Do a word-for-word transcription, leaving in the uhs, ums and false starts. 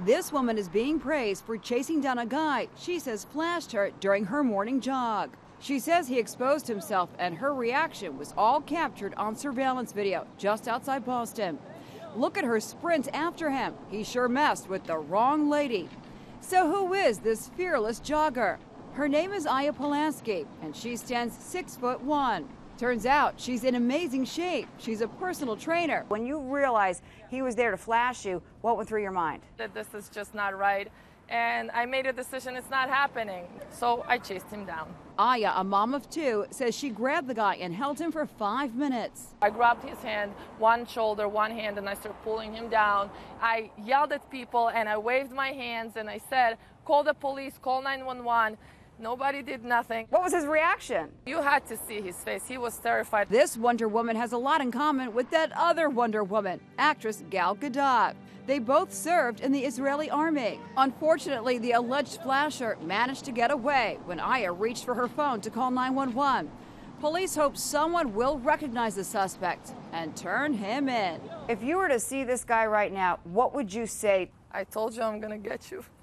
This woman is being praised for chasing down a guy she says flashed her during her morning jog. She says he exposed himself, and her reaction was all captured on surveillance video just outside Boston. Look at her sprint after him. He sure messed with the wrong lady. So who is this fearless jogger? Her name is Aya Polansky, and she stands six foot one. Turns out she's in amazing shape. She's a personal trainer. When you realize he was there to flash you, what went through your mind? That this is just not right. And I made a decision it's not happening. So I chased him down. Aya, a mom of two, says she grabbed the guy and held him for five minutes. I grabbed his hand, one shoulder, one hand, and I started pulling him down. I yelled at people and I waved my hands and I said, call the police, call nine one one. Nobody did nothing. What was his reaction? You had to see his face. He was terrified. This Wonder Woman has a lot in common with that other Wonder Woman, actress Gal Gadot. They both served in the Israeli army. Unfortunately, the alleged flasher managed to get away when Aya reached for her phone to call nine one one. Police hope someone will recognize the suspect and turn him in. If you were to see this guy right now, what would you say? I told you I'm gonna get you.